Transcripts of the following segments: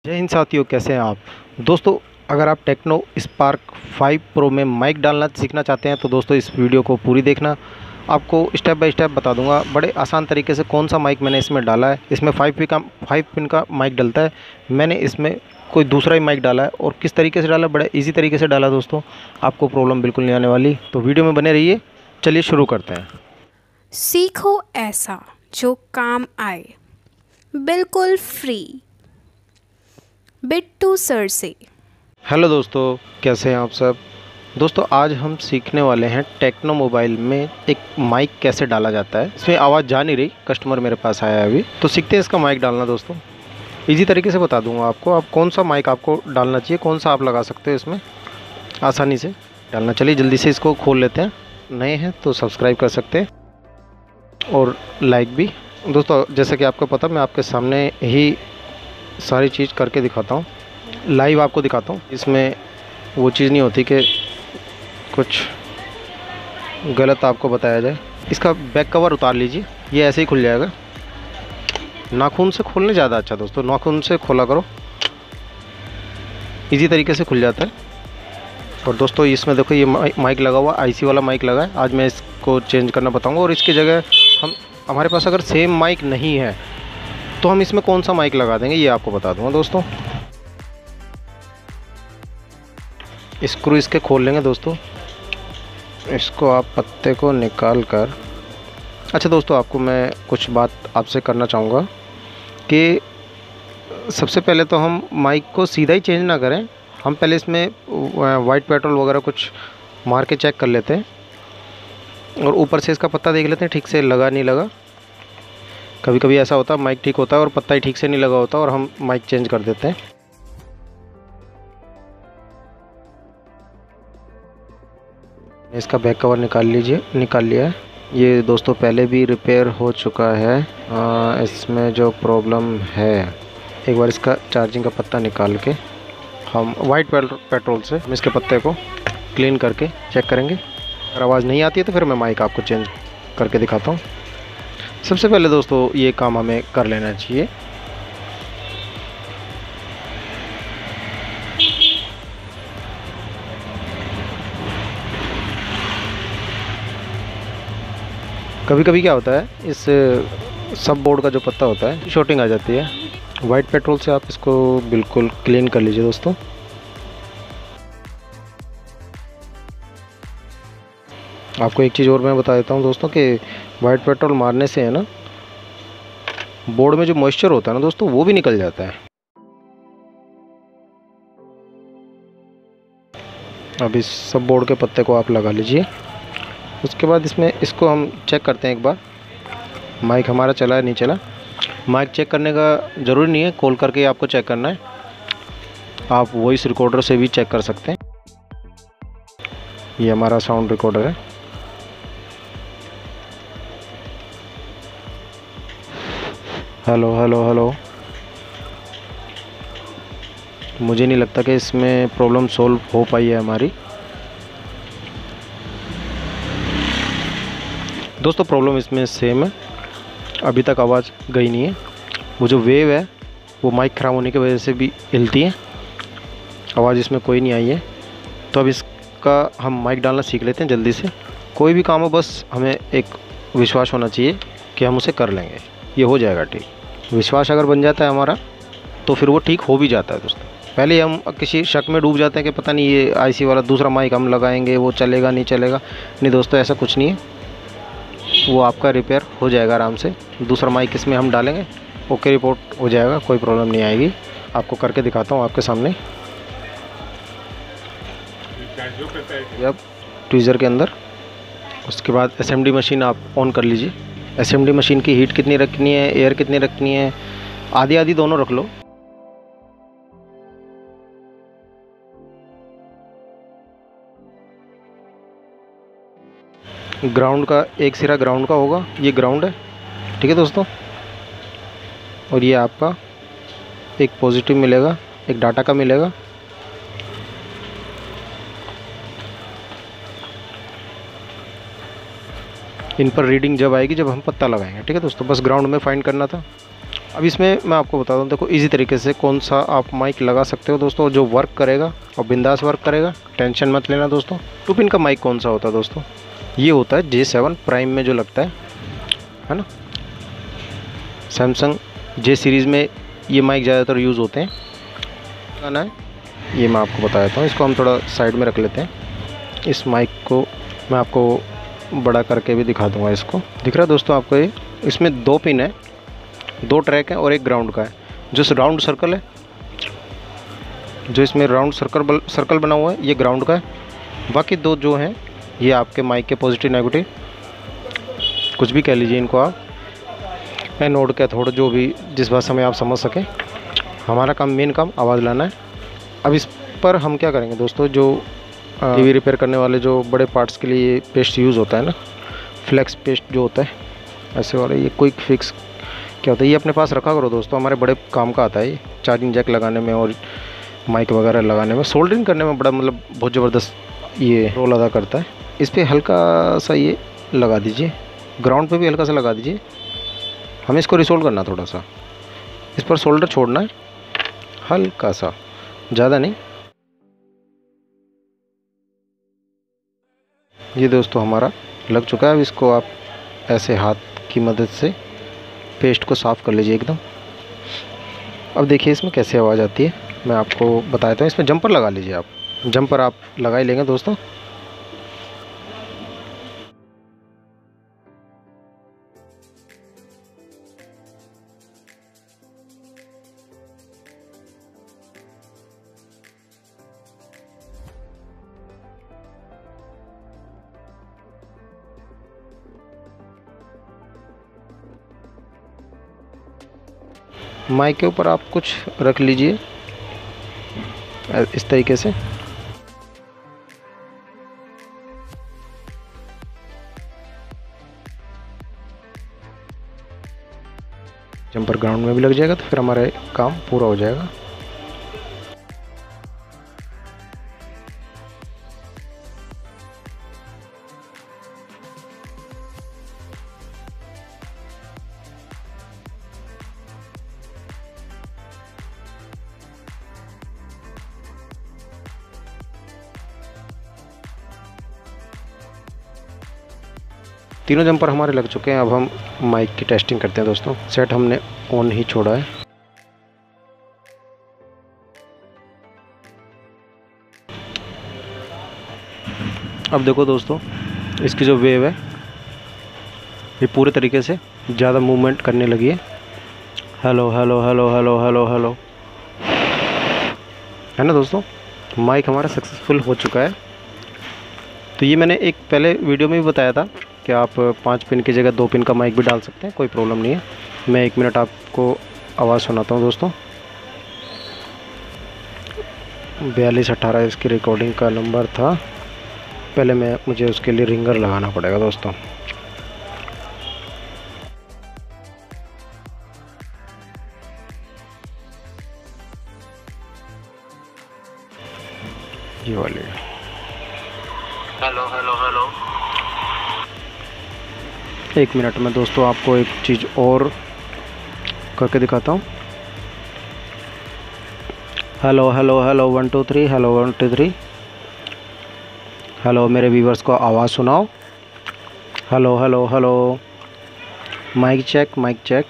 जय हिंद साथियों, कैसे हैं आप दोस्तों। अगर आप टेक्नो स्पार्क 5 प्रो में माइक डालना सीखना चाहते हैं तो दोस्तों इस वीडियो को पूरी देखना। आपको स्टेप बाय स्टेप बता दूंगा बड़े आसान तरीके से कौन सा माइक मैंने इसमें डाला है। इसमें 5 पिन का माइक डलता है। मैंने इसमें कोई दूसरा ही माइक डाला है और किस तरीके से डाला, बड़े ईजी तरीके से डाला दोस्तों। आपको प्रॉब्लम बिल्कुल नहीं आने वाली, तो वीडियो में बने रहिए। चलिए शुरू करते हैं। सीखो ऐसा जो काम आए, बिल्कुल फ्री। बिट्टू सर से। हेलो दोस्तों, कैसे हैं आप सब। दोस्तों आज हम सीखने वाले हैं टेक्नो मोबाइल में एक माइक कैसे डाला जाता है। इसमें आवाज़ जा नहीं रही, कस्टमर मेरे पास आया है अभी, तो सीखते हैं इसका माइक डालना। दोस्तों इजी तरीके से बता दूंगा आपको, आप कौन सा माइक आपको डालना चाहिए, कौन सा आप लगा सकते हो इसमें आसानी से डालना। चलिए जल्दी से इसको खोल लेते हैं। नए हैं तो सब्सक्राइब कर सकते हैं और लाइक भी। दोस्तों जैसे कि आपको पता, मैं आपके सामने ही सारी चीज़ करके दिखाता हूँ, लाइव आपको दिखाता हूँ। इसमें वो चीज़ नहीं होती कि कुछ गलत आपको बताया जाए। इसका बैक कवर उतार लीजिए, ये ऐसे ही खुल जाएगा। नाखून से खोलने ज़्यादा अच्छा दोस्तों, नाखून से खोला करो, इजी तरीके से खुल जाता है। और दोस्तों इसमें देखो ये माइक लगा हुआ, आईसी वाला माइक लगा है। आज मैं इसको चेंज करना बताऊँगा। और इसकी जगह हमारे पास अगर सेम माइक नहीं है तो हम इसमें कौन सा माइक लगा देंगे, ये आपको बता दूंगा दोस्तों। स्क्रू इसके खोल लेंगे दोस्तों। इसको आप पत्ते को निकाल कर, अच्छा दोस्तों आपको मैं कुछ बात आपसे करना चाहूँगा कि सबसे पहले तो हम माइक को सीधा ही चेंज ना करें। हम पहले इसमें वाइट पेट्रोल वगैरह कुछ मार के चेक कर लेते हैं और ऊपर से इसका पत्ता देख लेते हैं ठीक से लगा नहीं लगा। कभी कभी ऐसा होता है माइक ठीक होता है और पत्ता ही ठीक से नहीं लगा होता और हम माइक चेंज कर देते हैं। इसका बैक कवर निकाल लिया है। ये दोस्तों पहले भी रिपेयर हो चुका है। इसमें जो प्रॉब्लम है, एक बार इसका चार्जिंग का पत्ता निकाल के हम वाइट पेट्रोल से हम इसके पत्ते को क्लीन करके चेक करेंगे। अगर आवाज़ नहीं आती है तो फिर मैं माइक आपको चेंज करके दिखाता हूँ। सबसे पहले दोस्तों ये काम हमें कर लेना चाहिए। कभी कभी क्या होता है, इस सब बोर्ड का जो पत्ता होता है शॉर्टिंग आ जाती है। वाइट पेट्रोल से आप इसको बिल्कुल क्लीन कर लीजिए दोस्तों। आपको एक चीज़ और मैं बता देता हूँ दोस्तों कि वाइट पेट्रोल मारने से है ना, बोर्ड में जो मॉइस्चर होता है ना दोस्तों, वो भी निकल जाता है। अब इस सब बोर्ड के पत्ते को आप लगा लीजिए। उसके बाद इसको हम चेक करते हैं एक बार, माइक हमारा चला है नहीं चला। माइक चेक करने का ज़रूरी नहीं है कॉल करके आपको चेक करना है, आप वॉइस रिकॉर्डर से भी चेक कर सकते हैं। ये हमारा साउंड रिकॉर्डर है। Hello hello hello. मुझे नहीं लगता कि इसमें प्रॉब्लम सॉल्व हो पाई है हमारी। दोस्तों प्रॉब्लम इसमें सेम है, अभी तक आवाज़ गई नहीं है। वो जो वेव है वो माइक ख़राब होने की वजह से भी हिलती है, आवाज़ इसमें कोई नहीं आई है। तो अब इसका हम माइक डालना सीख लेते हैं जल्दी से। कोई भी काम हो बस हमें एक विश्वास होना चाहिए कि हम उसे कर लेंगे, ये हो जाएगा ठीक। विश्वास अगर बन जाता है हमारा तो फिर वो ठीक हो भी जाता है दोस्तों। पहले हम किसी शक में डूब जाते हैं कि पता नहीं ये आईसी वाला दूसरा माइक हम लगाएंगे वो चलेगा नहीं चलेगा। नहीं दोस्तों, ऐसा कुछ नहीं है, वो आपका रिपेयर हो जाएगा आराम से। दूसरा माइक इसमें हम डालेंगे, ओके रिपोर्ट हो जाएगा, कोई प्रॉब्लम नहीं आएगी। आपको करके दिखाता हूँ आपके सामने। अब ट्वीज़र के अंदर, उसके बाद एसएमडी मशीन आप ऑन कर लीजिए। एसएमडी मशीन की हीट कितनी रखनी है, एयर कितनी रखनी है, आधी आधी दोनों रख लो। ग्राउंड का एक सिरा ग्राउंड का होगा, ये ग्राउंड है, ठीक है दोस्तों। और ये आपका एक पॉजिटिव मिलेगा, एक डाटा का मिलेगा। इन पर रीडिंग जब आएगी जब हम पत्ता लगाएंगे, ठीक है दोस्तों। बस ग्राउंड में फाइंड करना था। अब इसमें मैं आपको बता दूं, देखो इजी तरीके से कौन सा आप माइक लगा सकते हो दोस्तों, जो वर्क करेगा और बिंदास वर्क करेगा, टेंशन मत लेना दोस्तों। 2 पिन का माइक कौन सा होता है दोस्तों, ये होता है J7 प्राइम में जो लगता है ना। सैमसंग J सीरीज़ में ये माइक ज़्यादातर यूज़ होते हैं। गाना है ये मैं आपको बता देता हूँ, इसको हम थोड़ा साइड में रख लेते हैं। इस माइक को मैं आपको बड़ा करके भी दिखा दूँगा। इसको दिख रहा है दोस्तों आपको, ये इसमें 2 पिन है, 2 ट्रैक हैं और एक ग्राउंड का है। जो राउंड सर्कल है, जो इसमें राउंड सर्कल बना हुआ है, ये ग्राउंड का है। बाकी 2 जो हैं ये आपके माइक के पॉजिटिव नेगेटिव, कुछ भी कह लीजिए इनको आप, एनोड कैथोड, जो भी जिस भाषा में आप समझ सकें। हमारा काम, मेन काम आवाज़ लाना है। अब इस पर हम क्या करेंगे दोस्तों, जो टीवी रिपेयर करने वाले जो बड़े पार्ट्स के लिए पेस्ट यूज़ होता है ना, फ्लेक्स पेस्ट जो होता है ऐसे वाला, ये क्विक फिक्स क्या होता है, ये अपने पास रखा करो दोस्तों। हमारे बड़े काम का आता है ये, चार्जिंग जैक लगाने में और माइक वगैरह लगाने में, सोल्डरिंग करने में बड़ा मतलब बहुत ज़बरदस्त ये रोल अदा करता है। इस पर हल्का सा ये लगा दीजिए, ग्राउंड पे भी हल्का सा लगा दीजिए। हमें इसको रिसोल्व करना, थोड़ा सा इस पर सोल्डर छोड़ना है, हल्का सा, ज़्यादा नहीं। ये दोस्तों हमारा लग चुका है। अब इसको आप ऐसे हाथ की मदद से पेस्ट को साफ़ कर लीजिए एकदम। अब देखिए इसमें कैसे आवाज़ आती है, मैं आपको बता देता हूँ। इसमें जंपर लगा लीजिए आप, जंपर आप लगा ही लेंगे दोस्तों। माइक के ऊपर आप कुछ रख लीजिए इस तरीके से। जंपर ग्राउंड में भी लग जाएगा तो फिर हमारा काम पूरा हो जाएगा। तीनों जंपर हमारे लग चुके हैं। अब हम माइक की टेस्टिंग करते हैं दोस्तों। सेट हमने ऑन ही छोड़ा है। अब देखो दोस्तों, इसकी जो वेव है ये पूरे तरीके से ज़्यादा मूवमेंट करने लगी है। Hello hello hello hello hello hello, है ना दोस्तों। माइक हमारा सक्सेसफुल हो चुका है। तो ये मैंने एक पहले वीडियो में भी बताया था कि आप 5 पिन की जगह 2 पिन का माइक भी डाल सकते हैं, कोई प्रॉब्लम नहीं है। मैं 1 मिनट आपको आवाज़ सुनाता हूँ दोस्तों। 4218 इसकी रिकॉर्डिंग का नंबर था। पहले मुझे उसके लिए रिंगर लगाना पड़ेगा दोस्तों। ये वाली हेलो हेलो हेलो। 1 मिनट में दोस्तों आपको एक चीज़ और करके दिखाता हूँ। Hello hello hello 1 2 3, hello 1 2 3, hello मेरे व्यूवर्स को आवाज़ सुनाओ। Hello hello hello, mic check mic check.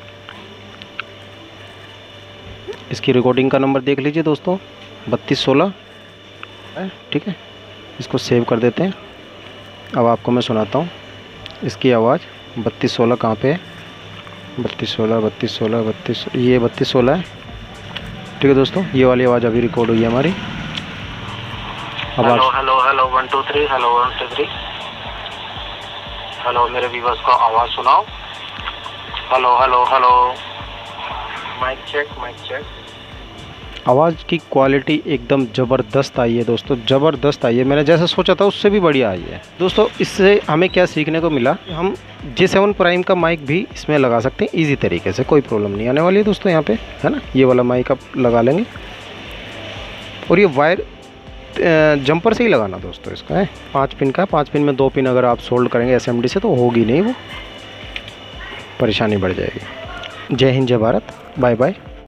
इसकी रिकॉर्डिंग का नंबर देख लीजिए दोस्तों, 3216 है, ठीक है। इसको सेव कर देते हैं। अब आपको मैं सुनाता हूँ इसकी आवाज़। 3216 कहाँ पे है? 3216 3216 32, ये 3216 है, ठीक है दोस्तों। ये वाली आवाज़ अभी रिकॉर्ड हुई है हमारी। Hello hello hello 1 2 3, hello 1 2 3, hello मेरे व्यूवर्स को आवाज़ सुनाओ। Hello hello hello, mic check mic check. आवाज़ की क्वालिटी एकदम ज़बरदस्त आई है दोस्तों, ज़बरदस्त आई है। मैंने जैसा सोचा था उससे भी बढ़िया आई है दोस्तों। इससे हमें क्या सीखने को मिला, हम J7 प्राइम का माइक भी इसमें लगा सकते हैं इजी तरीके से, कोई प्रॉब्लम नहीं आने वाली है दोस्तों। यहाँ पे है ना, ये वाला माइक आप लगा लेंगे और ये वायर जंपर से ही लगाना दोस्तों इसका है। 5 पिन का, 5 पिन में 2 पिन अगर आप सोल्ड करेंगे SMD से तो होगी नहीं, वो परेशानी बढ़ जाएगी। जय हिंद, जय भारत, बाय बाय।